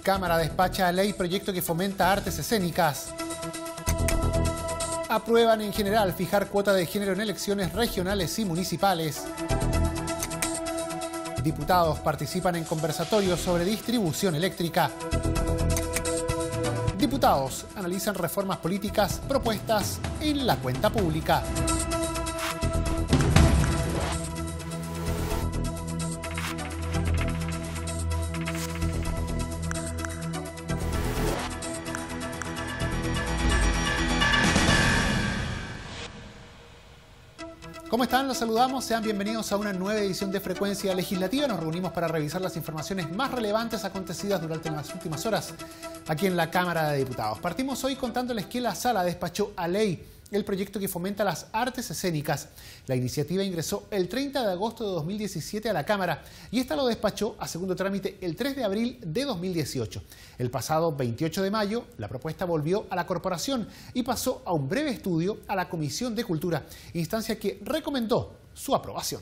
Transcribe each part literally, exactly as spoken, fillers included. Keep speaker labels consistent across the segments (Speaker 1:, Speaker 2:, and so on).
Speaker 1: Cámara despacha ley proyecto que fomenta artes escénicas. Aprueban en general fijar cuota de género en elecciones regionales y municipales. Diputados participan en conversatorios sobre distribución eléctrica. Diputados analizan reformas políticas propuestas en la cuenta pública. ¿Cómo están? Los saludamos. Sean bienvenidos a una nueva edición de Frecuencia Legislativa. Nos reunimos para revisar las informaciones más relevantes acontecidas durante las últimas horas aquí en la Cámara de Diputados. Partimos hoy contándoles que la Sala despachó a ley el proyecto que fomenta las artes escénicas. La iniciativa ingresó el treinta de agosto de dos mil diecisiete a la Cámara y esta lo despachó a segundo trámite el tres de abril de dos mil dieciocho. El pasado veintiocho de mayo, la propuesta volvió a la Corporación y pasó a un breve estudio a la Comisión de Cultura, instancia que recomendó su aprobación.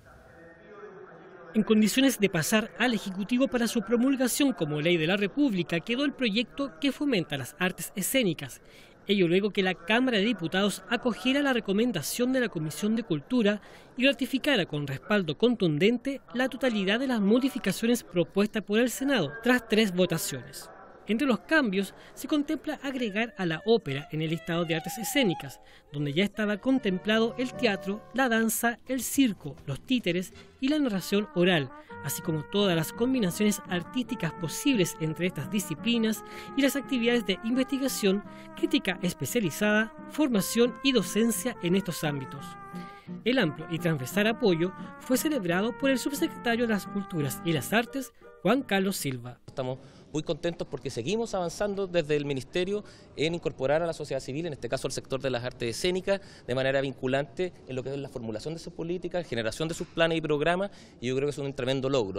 Speaker 2: En condiciones de pasar al Ejecutivo para su promulgación como ley de la República, quedó el proyecto que fomenta las artes escénicas. Ello luego que la Cámara de Diputados acogiera la recomendación de la Comisión de Cultura y ratificara con respaldo contundente la totalidad de las modificaciones propuestas por el Senado tras tres votaciones. Entre los cambios se contempla agregar a la ópera en el listado de artes escénicas, donde ya estaba contemplado el teatro, la danza, el circo, los títeres y la narración oral, así como todas las combinaciones artísticas posibles entre estas disciplinas y las actividades de investigación, crítica especializada, formación y docencia en estos ámbitos. El amplio y transversal apoyo fue celebrado por el subsecretario de las Culturas y las Artes, Juan Carlos Silva.
Speaker 3: Estamos muy contentos porque seguimos avanzando desde el Ministerio en incorporar a la sociedad civil, en este caso al sector de las artes escénicas, de manera vinculante en lo que es la formulación de sus políticas, generación de sus planes y programas, y yo creo que es un tremendo logro.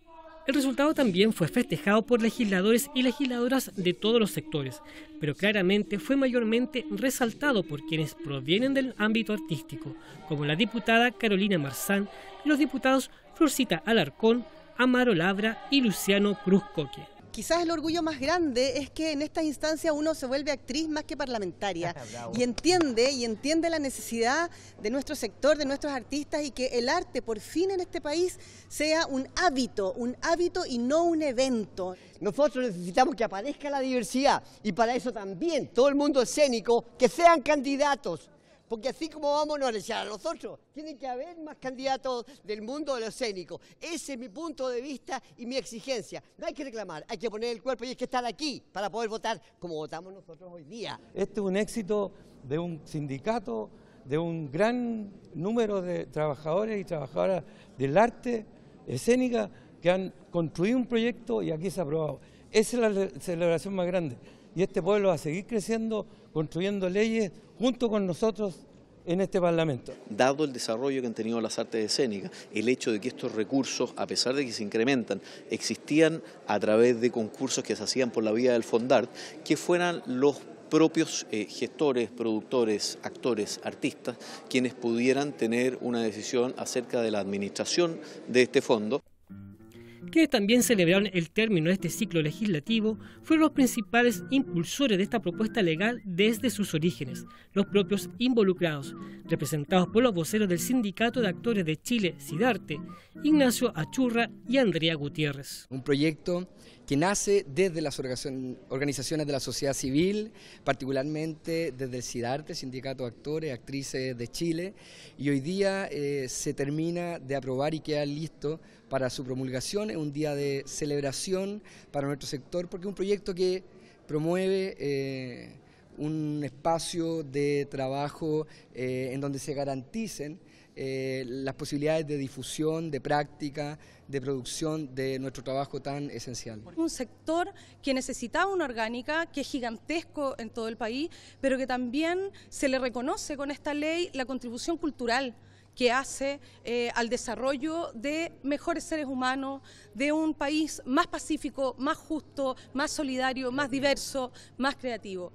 Speaker 2: El resultado también fue festejado por legisladores y legisladoras de todos los sectores, pero claramente fue mayormente resaltado por quienes provienen del ámbito artístico, como la diputada Carolina Marzán y los diputados Florcita Alarcón, Amaro Labra y Luciano Cruz Coque.
Speaker 4: Quizás el orgullo más grande es que en estas instancias uno se vuelve actriz más que parlamentaria y entiende y entiende la necesidad de nuestro sector, de nuestros artistas, y que el arte por fin en este país sea un hábito, un hábito y no un evento.
Speaker 5: Nosotros necesitamos que aparezca la diversidad y para eso también todo el mundo escénico que sean candidatos. Porque así como vamos a echar a nosotros, tiene que haber más candidatos del mundo de lo escénico. Ese es mi punto de vista y mi exigencia. No hay que reclamar, hay que poner el cuerpo y hay que estar aquí para poder votar como votamos nosotros hoy día.
Speaker 6: Este es un éxito de un sindicato, de un gran número de trabajadores y trabajadoras del arte escénica que han construido un proyecto y aquí se ha aprobado. Esa es la celebración más grande. Y este pueblo va a seguir creciendo, construyendo leyes junto con nosotros en este Parlamento.
Speaker 7: Dado el desarrollo que han tenido las artes escénicas, el hecho de que estos recursos, a pesar de que se incrementan, existían a través de concursos que se hacían por la vía del Fondart, que fueran los propios eh, gestores, productores, actores, artistas, quienes pudieran tener una decisión acerca de la administración de este fondo.
Speaker 2: Quienes también celebraron el término de este ciclo legislativo fueron los principales impulsores de esta propuesta legal desde sus orígenes, los propios involucrados, representados por los voceros del Sindicato de Actores de Chile, SIDARTE, Ignacio Achurra y Andrea Gutiérrez.
Speaker 8: Un proyecto que nace desde las organizaciones de la sociedad civil, particularmente desde el SIDARTE, Sindicato de Actores y Actrices de Chile, y hoy día eh, se termina de aprobar y queda listo para su promulgación. Es un día de celebración para nuestro sector porque es un proyecto que promueve eh, un espacio de trabajo eh, en donde se garanticen eh, las posibilidades de difusión, de práctica, de producción de nuestro trabajo tan esencial.
Speaker 9: Un sector que necesitaba una orgánica, que es gigantesco en todo el país, pero que también se le reconoce con esta ley la contribución cultural que hace eh, al desarrollo de mejores seres humanos, de un país más pacífico, más justo, más solidario, más diverso, más creativo.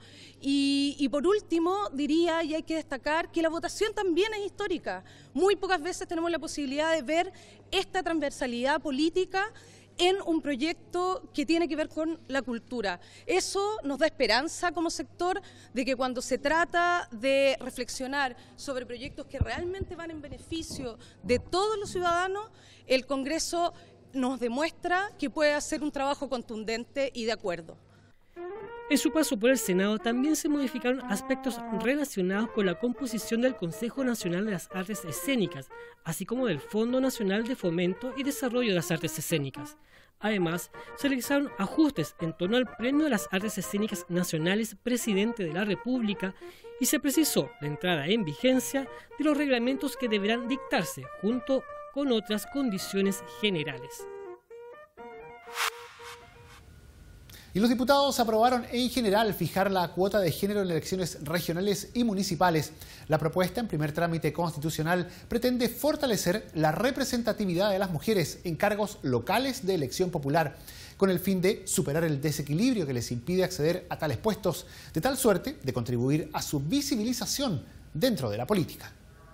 Speaker 9: Y, y por último, diría, y hay que destacar, que la votación también es histórica. Muy pocas veces tenemos la posibilidad de ver esta transversalidad política en un proyecto que tiene que ver con la cultura. Eso nos da esperanza como sector de que cuando se trata de reflexionar sobre proyectos que realmente van en beneficio de todos los ciudadanos, el Congreso nos demuestra que puede hacer un trabajo contundente y de acuerdo.
Speaker 2: En su paso por el Senado también se modificaron aspectos relacionados con la composición del Consejo Nacional de las Artes Escénicas, así como del Fondo Nacional de Fomento y Desarrollo de las Artes Escénicas. Además, se realizaron ajustes en torno al Premio de las Artes Escénicas Nacionales Presidente de la República y se precisó la entrada en vigencia de los reglamentos que deberán dictarse junto con otras condiciones generales.
Speaker 1: Y los diputados aprobaron en general fijar la cuota de género en elecciones regionales y municipales. La propuesta, en primer trámite constitucional, pretende fortalecer la representatividad de las mujeres en cargos locales de elección popular, con el fin de superar el desequilibrio que les impide acceder a tales puestos, de tal suerte de contribuir a su visibilización dentro de la política.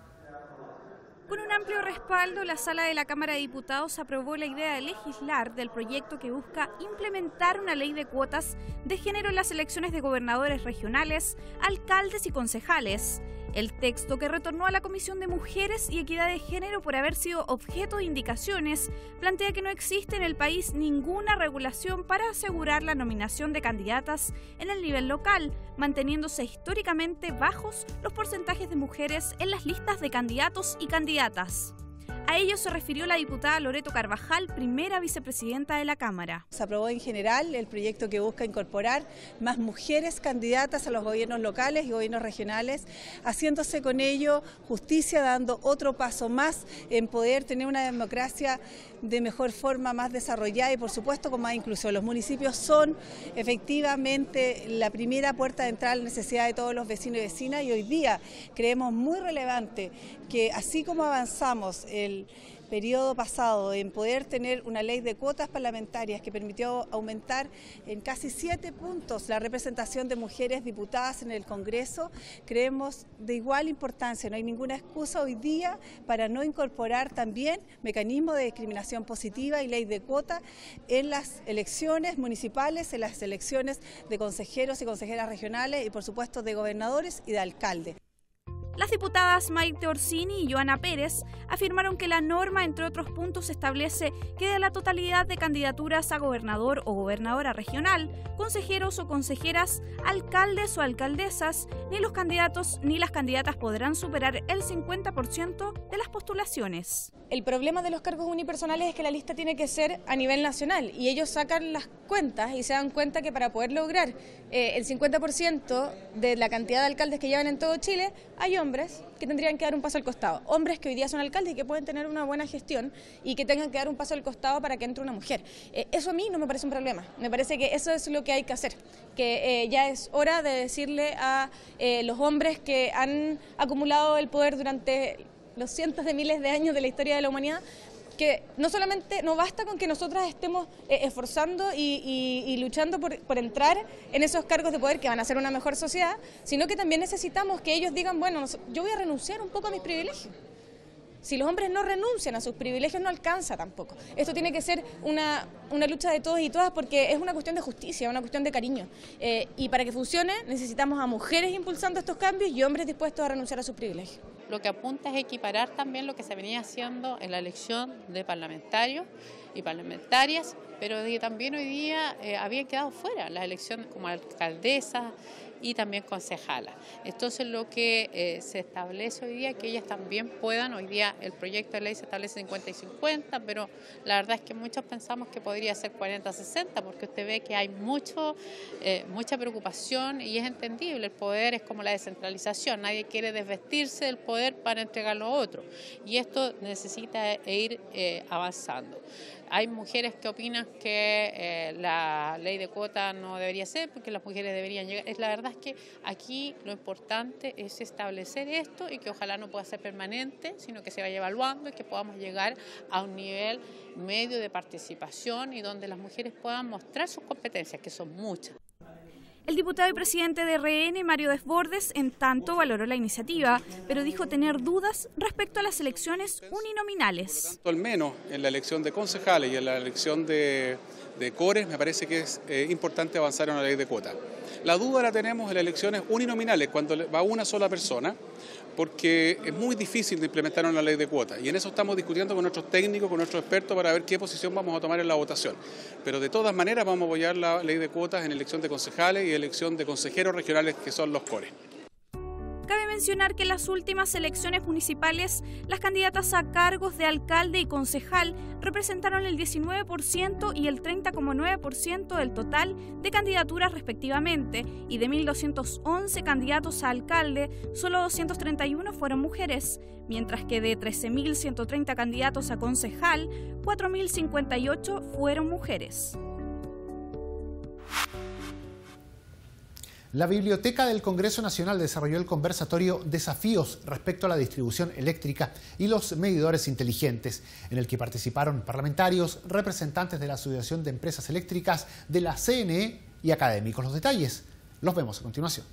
Speaker 10: Con un amplio respaldo, la Sala de la Cámara de Diputados aprobó la idea de legislar del proyecto que busca implementar una ley de cuotas de género en las elecciones de gobernadores regionales, alcaldes y concejales. El texto, que retornó a la Comisión de Mujeres y Equidad de Género por haber sido objeto de indicaciones, plantea que no existe en el país ninguna regulación para asegurar la nominación de candidatas en el nivel local, manteniéndose históricamente bajos los porcentajes de mujeres en las listas de candidatos y candidatas. A ello se refirió la diputada Loreto Carvajal, primera vicepresidenta de la Cámara.
Speaker 4: Se aprobó en general el proyecto que busca incorporar más mujeres candidatas a los gobiernos locales y gobiernos regionales, haciéndose con ello justicia, dando otro paso más en poder tener una democracia de mejor forma, más desarrollada y por supuesto con más inclusión. Los municipios son efectivamente la primera puerta de entrada a la necesidad de todos los vecinos y vecinas, y hoy día creemos muy relevante que así como avanzamos el periodo pasado en poder tener una ley de cuotas parlamentarias que permitió aumentar en casi siete puntos la representación de mujeres diputadas en el Congreso, creemos de igual importancia, no hay ninguna excusa hoy día para no incorporar también mecanismos de discriminación positiva y ley de cuota en las elecciones municipales, en las elecciones de consejeros y consejeras regionales y por supuesto de gobernadores y de alcaldes.
Speaker 10: Las diputadas Maite Orsini y Joana Pérez afirmaron que la norma, entre otros puntos, establece que de la totalidad de candidaturas a gobernador o gobernadora regional, consejeros o consejeras, alcaldes o alcaldesas, ni los candidatos ni las candidatas podrán superar el cincuenta por ciento de las postulaciones.
Speaker 11: El problema de los cargos unipersonales es que la lista tiene que ser a nivel nacional y ellos sacan las cuentas y se dan cuenta que para poder lograr eh, el cincuenta por ciento de la cantidad de alcaldes que llevan en todo Chile, hay hombres que tendrían que dar un paso al costado, hombres que hoy día son alcaldes y que pueden tener una buena gestión y que tengan que dar un paso al costado para que entre una mujer. Eh, eso a mí no me parece un problema, me parece que eso es lo que hay que hacer, que eh, ya es hora de decirle a eh, los hombres que han acumulado el poder durante los cientos de miles de años de la historia de la humanidad, que no solamente no basta con que nosotras estemos eh, esforzando y, y, y luchando por, por entrar en esos cargos de poder que van a hacer una mejor sociedad, sino que también necesitamos que ellos digan, bueno, yo voy a renunciar un poco a mis privilegios. Si los hombres no renuncian a sus privilegios, no alcanza tampoco. Esto tiene que ser una, una lucha de todos y todas porque es una cuestión de justicia, una cuestión de cariño. Eh, y para que funcione necesitamos a mujeres impulsando estos cambios y hombres dispuestos a renunciar a sus privilegios.
Speaker 12: Lo que apunta es equiparar también lo que se venía haciendo en la elección de parlamentarios y parlamentarias, pero que también hoy día eh, habían quedado fuera las elecciones como alcaldesas y también concejalas. Entonces lo que eh, se establece hoy día es que ellas también puedan, hoy día el proyecto de ley se establece cincuenta y cincuenta, pero la verdad es que muchos pensamos que podría ser cuarenta sesenta, porque usted ve que hay mucho, eh, mucha preocupación y es entendible, el poder es como la descentralización, nadie quiere desvestirse del poder para entregarlo a otro y esto necesita ir eh, avanzando. Hay mujeres que opinan que eh, la ley de cuota no debería ser porque las mujeres deberían llegar. Es la verdad es que aquí lo importante es establecer esto y que ojalá no pueda ser permanente, sino que se vaya evaluando y que podamos llegar a un nivel medio de participación y donde las mujeres puedan mostrar sus competencias, que son muchas.
Speaker 10: El diputado y presidente de R N, Mario Desbordes, en tanto valoró la iniciativa, pero dijo tener dudas respecto a las elecciones uninominales.
Speaker 13: Tanto al menos en la elección de concejales y en la elección de, de cores, me parece que es eh, importante avanzar en una ley de cuota. La duda la tenemos en las elecciones uninominales, cuando va una sola persona, porque es muy difícil de implementar una ley de cuotas y en eso estamos discutiendo con nuestros técnicos, con nuestros expertos para ver qué posición vamos a tomar en la votación. Pero de todas maneras vamos a apoyar la ley de cuotas en elección de concejales y elección de consejeros regionales, que son los cores.
Speaker 10: Cabe mencionar que en las últimas elecciones municipales, las candidatas a cargos de alcalde y concejal representaron el diecinueve por ciento y el treinta coma nueve por ciento del total de candidaturas respectivamente, y de mil doscientos once candidatos a alcalde, solo doscientos treinta y uno fueron mujeres, mientras que de trece mil ciento treinta candidatos a concejal, cuatro mil cincuenta y ocho fueron mujeres.
Speaker 1: La Biblioteca del Congreso Nacional desarrolló el conversatorio Desafíos respecto a la distribución eléctrica y los medidores inteligentes, en el que participaron parlamentarios, representantes de la Asociación de Empresas Eléctricas, de la C N E y académicos. Los detalles los vemos a continuación.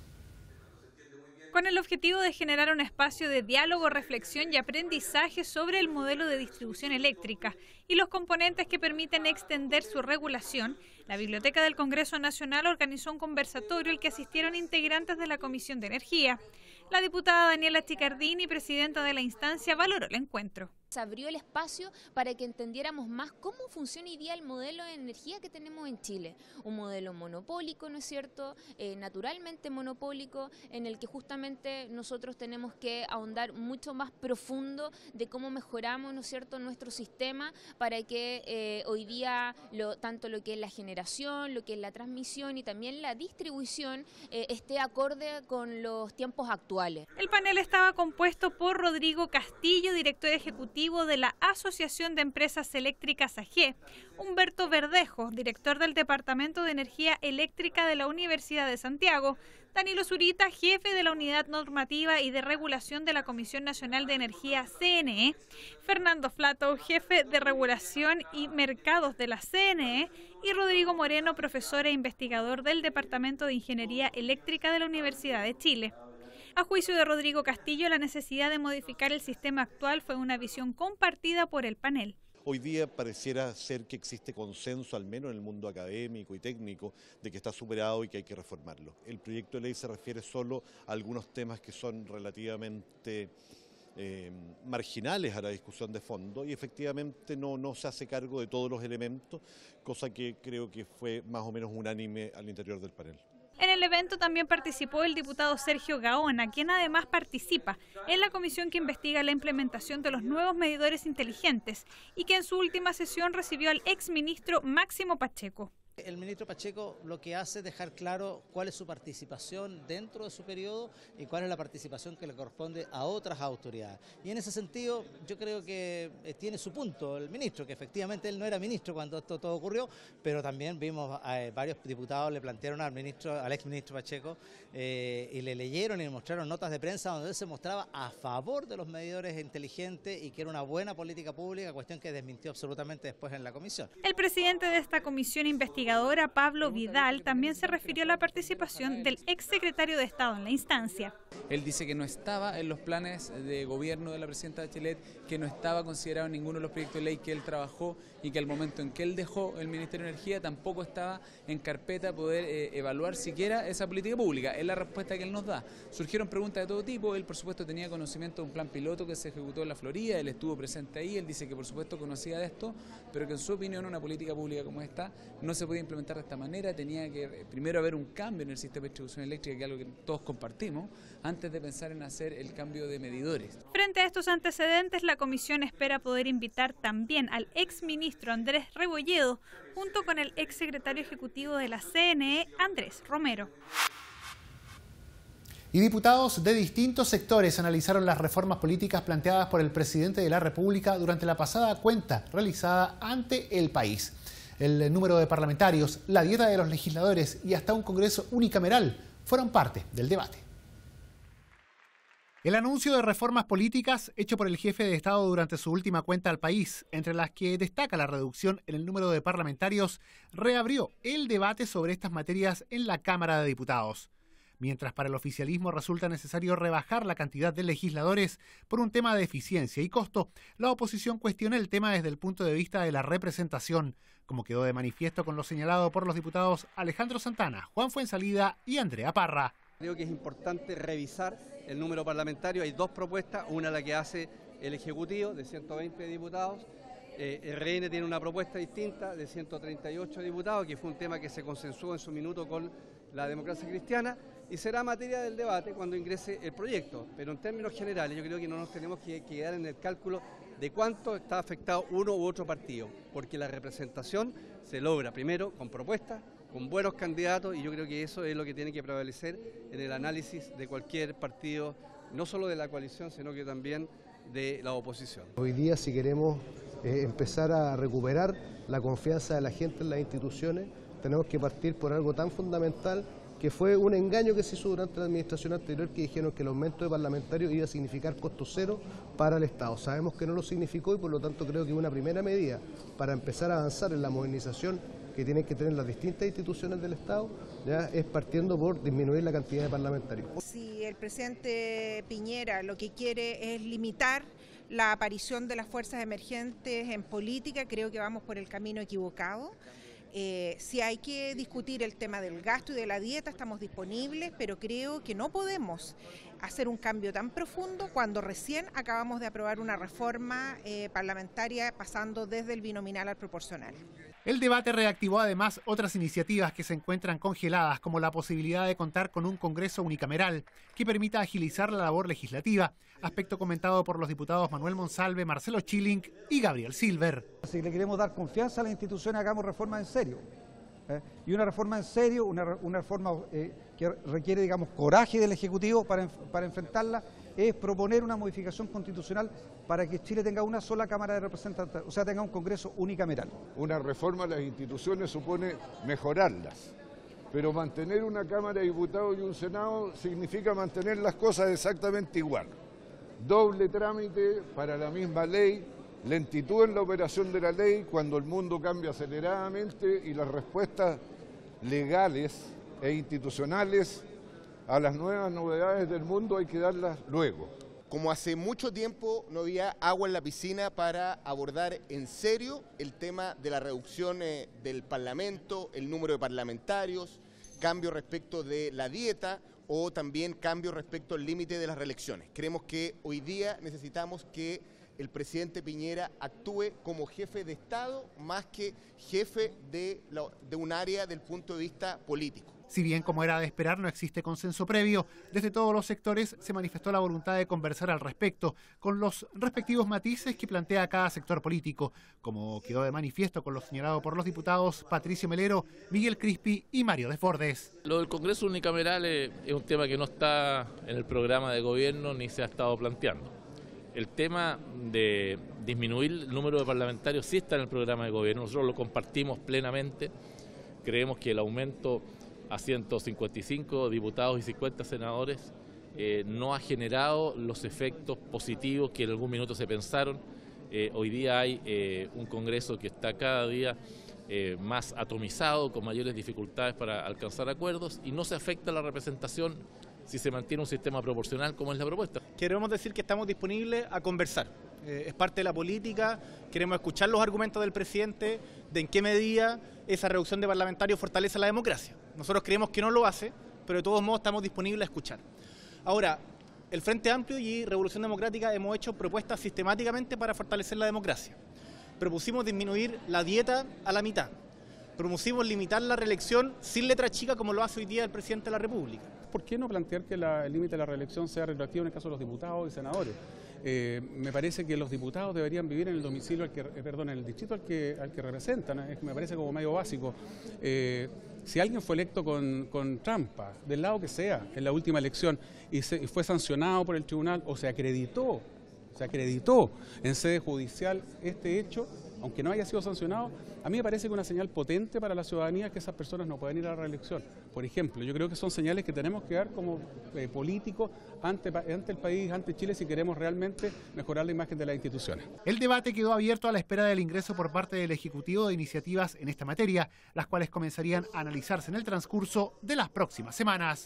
Speaker 14: Con el objetivo de generar un espacio de diálogo, reflexión y aprendizaje sobre el modelo de distribución eléctrica y los componentes que permiten extender su regulación, la Biblioteca del Congreso Nacional organizó un conversatorio al que asistieron integrantes de la Comisión de Energía. La diputada Daniela Chicardini, presidenta de la instancia, valoró el encuentro.
Speaker 15: Se abrió el espacio para que entendiéramos más cómo funciona hoy día el modelo de energía que tenemos en Chile. Un modelo monopólico, ¿no es cierto?, eh, naturalmente monopólico, en el que justamente nosotros tenemos que ahondar mucho más profundo de cómo mejoramos, ¿no es cierto?, nuestro sistema para que eh, hoy día lo, tanto lo que es la generación, lo que es la transmisión y también la distribución eh, esté acorde con los tiempos actuales.
Speaker 14: El panel estaba compuesto por Rodrigo Castillo, director ejecutivo de la Asociación de Empresas Eléctricas A G, Humberto Verdejo, director del Departamento de Energía Eléctrica de la Universidad de Santiago, Danilo Zurita, jefe de la Unidad Normativa y de Regulación de la Comisión Nacional de Energía C N E, Fernando Flato, jefe de Regulación y Mercados de la C N E, y Rodrigo Moreno, profesor e investigador del Departamento de Ingeniería Eléctrica de la Universidad de Chile. A juicio de Rodrigo Castillo, la necesidad de modificar el sistema actual fue una visión compartida por el panel.
Speaker 16: Hoy día pareciera ser que existe consenso, al menos en el mundo académico y técnico, de que está superado y que hay que reformarlo. El proyecto de ley se refiere solo a algunos temas que son relativamente eh, marginales a la discusión de fondo y efectivamente no, no se hace cargo de todos los elementos, cosa que creo que fue más o menos unánime al interior del panel.
Speaker 14: En el evento también participó el diputado Sergio Gaona, quien además participa en la comisión que investiga la implementación de los nuevos medidores inteligentes y que en su última sesión recibió al exministro Máximo Pacheco.
Speaker 17: El ministro Pacheco lo que hace es dejar claro cuál es su participación dentro de su periodo y cuál es la participación que le corresponde a otras autoridades. Y en ese sentido yo creo que tiene su punto el ministro, que efectivamente él no era ministro cuando esto todo ocurrió, pero también vimos a eh, varios diputados le plantearon al ministro, al exministro Pacheco eh, y le leyeron y le mostraron notas de prensa donde él se mostraba a favor de los medidores inteligentes y que era una buena política pública, cuestión que desmintió absolutamente después en la comisión.
Speaker 14: El presidente de esta comisión investigadora, Pablo Vidal, también se refirió a la participación del exsecretario de Estado en la instancia.
Speaker 18: Él dice que no estaba en los planes de gobierno de la presidenta Bachelet, que no estaba considerado en ninguno de los proyectos de ley que él trabajó y que al momento en que él dejó el Ministerio de Energía tampoco estaba en carpeta poder eh, evaluar siquiera esa política pública. Es la respuesta que él nos da. Surgieron preguntas de todo tipo, él por supuesto tenía conocimiento de un plan piloto que se ejecutó en la Florida, él estuvo presente ahí, él dice que por supuesto conocía de esto, pero que en su opinión una política pública como esta no se podía implementar de esta manera, tenía que primero haber un cambio en el sistema de distribución eléctrica, que es algo que todos compartimos, antes de pensar en hacer el cambio de medidores.
Speaker 14: Frente a estos antecedentes, la comisión espera poder invitar también al exministro Andrés Rebolledo, junto con el exsecretario ejecutivo de la C N E, Andrés Romero.
Speaker 1: Y diputados de distintos sectores analizaron las reformas políticas planteadas por el presidente de la República durante la pasada cuenta realizada ante el país. El número de parlamentarios, la dieta de los legisladores y hasta un Congreso unicameral fueron parte del debate. El anuncio de reformas políticas hecho por el jefe de Estado durante su última cuenta al país, entre las que destaca la reducción en el número de parlamentarios, reabrió el debate sobre estas materias en la Cámara de Diputados. Mientras para el oficialismo resulta necesario rebajar la cantidad de legisladores por un tema de eficiencia y costo, la oposición cuestiona el tema desde el punto de vista de la representación, como quedó de manifiesto con lo señalado por los diputados Alejandro Santana, Juan Fuenzalida y Andrea Parra.
Speaker 19: Creo que es importante revisar el número parlamentario. Hay dos propuestas, una la que hace el Ejecutivo de ciento veinte diputados, eh, el R N tiene una propuesta distinta de ciento treinta y ocho diputados, que fue un tema que se consensuó en su minuto con la democracia cristiana y será materia del debate cuando ingrese el proyecto. Pero en términos generales yo creo que no nos tenemos que quedar en el cálculo de cuánto está afectado uno u otro partido, porque la representación se logra primero con propuestas, con buenos candidatos, y yo creo que eso es lo que tiene que prevalecer en el análisis de cualquier partido, no solo de la coalición, sino que también de la oposición.
Speaker 20: Hoy día, si queremos eh, empezar a recuperar la confianza de la gente en las instituciones, tenemos que partir por algo tan fundamental que fue un engaño que se hizo durante la administración anterior, que dijeron que el aumento de parlamentarios iba a significar costo cero para el Estado. Sabemos que no lo significó y por lo tanto creo que una primera medida para empezar a avanzar en la modernización que tienen que tener las distintas instituciones del Estado, ya es partiendo por disminuir la cantidad de parlamentarios.
Speaker 21: Si el presidente Piñera lo que quiere es limitar la aparición de las fuerzas emergentes en política, creo que vamos por el camino equivocado. Eh, si hay que discutir el tema del gasto y de la dieta, estamos disponibles, pero creo que no podemos hacer un cambio tan profundo cuando recién acabamos de aprobar una reforma eh, parlamentaria pasando desde el binominal al proporcional.
Speaker 1: El debate reactivó además otras iniciativas que se encuentran congeladas, como la posibilidad de contar con un Congreso unicameral que permita agilizar la labor legislativa, aspecto comentado por los diputados Manuel Monsalve, Marcelo Chilling y Gabriel Silver.
Speaker 22: Si le queremos dar confianza a las instituciones, hagamos reformas en serio. ¿eh? Y una reforma en serio, una, una reforma eh, que requiere, digamos, coraje del Ejecutivo para, para enfrentarla, es proponer una modificación constitucional para que Chile tenga una sola Cámara de Representantes, o sea, tenga un Congreso unicameral.
Speaker 23: Una reforma a las instituciones supone mejorarlas, pero mantener una Cámara de Diputados y un Senado significa mantener las cosas exactamente igual. Doble trámite para la misma ley, lentitud en la operación de la ley cuando el mundo cambia aceleradamente y las respuestas legales e institucionales a las nuevas novedades del mundo hay que darlas luego.
Speaker 24: Como hace mucho tiempo no había agua en la piscina para abordar en serio el tema de la reducción eh, del Parlamento, el número de parlamentarios, cambio respecto de la dieta o también cambio respecto al límite de las reelecciones. Creemos que hoy día necesitamos que el presidente Piñera actúe como jefe de Estado más que jefe de, la, de un área del punto de vista político.
Speaker 1: Si bien, como era de esperar, no existe consenso previo, desde todos los sectores se manifestó la voluntad de conversar al respecto, con los respectivos matices que plantea cada sector político, como quedó de manifiesto con lo señalado por los diputados Patricio Melero, Miguel Crispi y Mario Desbordes.
Speaker 3: Lo del Congreso unicameral es, es un tema que no está en el programa de gobierno ni se ha estado planteando. El tema de disminuir el número de parlamentarios sí está en el programa de gobierno, nosotros lo compartimos plenamente, creemos que el aumento a ciento cincuenta y cinco diputados y cincuenta senadores eh, no ha generado los efectos positivos que en algún minuto se pensaron. Eh, hoy día hay eh, un Congreso que está cada día eh, más atomizado, con mayores dificultades para alcanzar acuerdos y no se afecta la representación si se mantiene un sistema proporcional como es la propuesta.
Speaker 25: Queremos decir que estamos disponibles a conversar. Eh, es parte de la política, queremos escuchar los argumentos del presidente de en qué medida esa reducción de parlamentarios fortalece la democracia. Nosotros creemos que no lo hace, pero de todos modos estamos disponibles a escuchar. Ahora, el Frente Amplio y Revolución Democrática hemos hecho propuestas sistemáticamente para fortalecer la democracia. Propusimos disminuir la dieta a la mitad. Propusimos limitar la reelección sin letra chica como lo hace hoy día el presidente de la República.
Speaker 13: ¿Por qué no plantear que la, el límite de la reelección sea retroactivo en el caso de los diputados y senadores? Eh, me parece que los diputados deberían vivir en el domicilio, al que, eh, perdón, en el distrito al que, al que representan, eh, me parece como medio básico. Eh, si alguien fue electo con, con trampa, del lado que sea, en la última elección, y, se, y fue sancionado por el tribunal o se acreditó, se acreditó en sede judicial este hecho,
Speaker 5: aunque no haya sido sancionado, a mí me parece que una señal potente para la ciudadanía es que esas personas no pueden ir a la reelección. Por ejemplo, yo creo que son señales que tenemos que dar como eh, políticos ante, ante el país, ante Chile, si queremos realmente mejorar la imagen de las instituciones.
Speaker 1: El debate quedó abierto a la espera del ingreso por parte del Ejecutivo de iniciativas en esta materia, las cuales comenzarían a analizarse en el transcurso de las próximas semanas.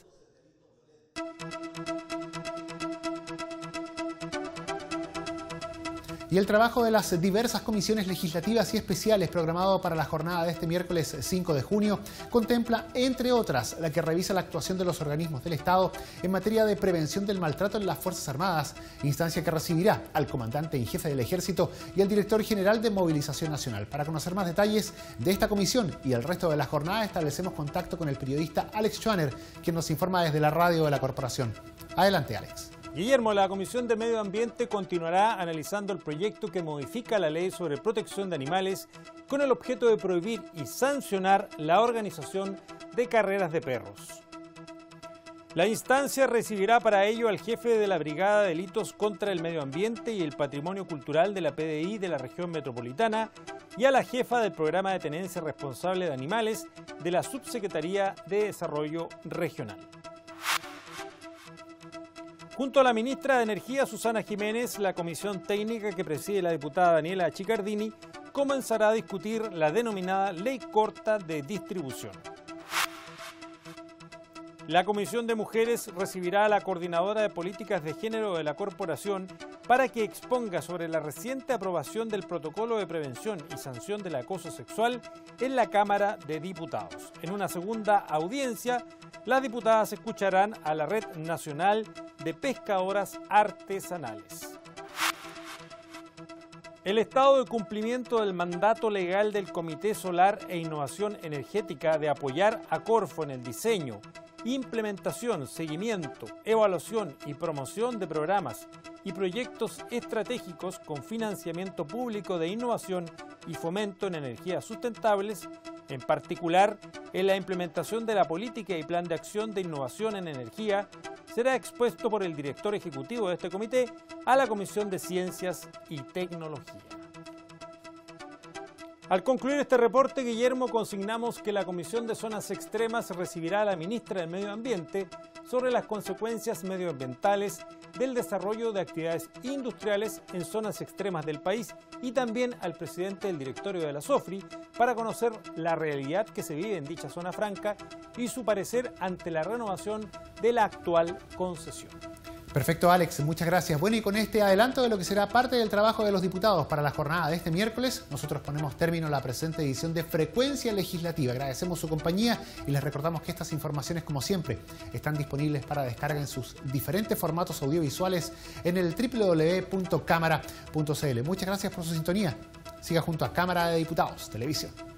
Speaker 1: Y el trabajo de las diversas comisiones legislativas y especiales programado para la jornada de este miércoles cinco de junio contempla, entre otras, la que revisa la actuación de los organismos del Estado en materia de prevención del maltrato en las Fuerzas Armadas, instancia que recibirá al comandante en jefe del Ejército y al director general de Movilización Nacional. Para conocer más detalles de esta comisión y el resto de la jornada, establecemos contacto con el periodista Alex Schwanner, quien nos informa desde la radio de la corporación. Adelante, Alex.
Speaker 6: Guillermo, la Comisión de Medio Ambiente continuará analizando el proyecto que modifica la ley sobre protección de animales con el objeto de prohibir y sancionar la organización de carreras de perros. La instancia recibirá para ello al jefe de la Brigada de Delitos contra el Medio Ambiente y el Patrimonio Cultural de la P D I de la región metropolitana y a la jefa del Programa de Tenencia Responsable de Animales de la Subsecretaría de Desarrollo Regional. Junto a la ministra de Energía, Susana Jiménez, la comisión técnica que preside la diputada Daniela Chicardini comenzará a discutir la denominada Ley Corta de Distribución. La Comisión de Mujeres recibirá a la coordinadora de políticas de género de la corporación para que exponga sobre la reciente aprobación del protocolo de prevención y sanción del acoso sexual en la Cámara de Diputados. En una segunda audiencia, las diputadas escucharán a la Red Nacional de Pescadoras Artesanales. El estado de cumplimiento del mandato legal del Comité Solar e Innovación Energética de apoyar a Corfo en el diseño, implementación, seguimiento, evaluación y promoción de programas y proyectos estratégicos con financiamiento público de innovación y fomento en energías sustentables, en particular en la implementación de la política y plan de acción de innovación en energía, será expuesto por el director ejecutivo de este comité a la Comisión de Ciencias y Tecnología. Al concluir este reporte, Guillermo, consignamos que la Comisión de Zonas Extremas recibirá a la ministra del Medio Ambiente sobre las consecuencias medioambientales del desarrollo de actividades industriales en zonas extremas del país y también al presidente del directorio de la SOFRI para conocer la realidad que se vive en dicha zona franca y su parecer ante la renovación de la actual concesión.
Speaker 1: Perfecto, Alex, muchas gracias. Bueno, y con este adelanto de lo que será parte del trabajo de los diputados para la jornada de este miércoles, nosotros ponemos término a la presente edición de Frecuencia Legislativa. Agradecemos su compañía y les recordamos que estas informaciones, como siempre, están disponibles para descarga en sus diferentes formatos audiovisuales en el doble u doble u doble u punto cámara punto c l. Muchas gracias por su sintonía. Siga junto a Cámara de Diputados Televisión.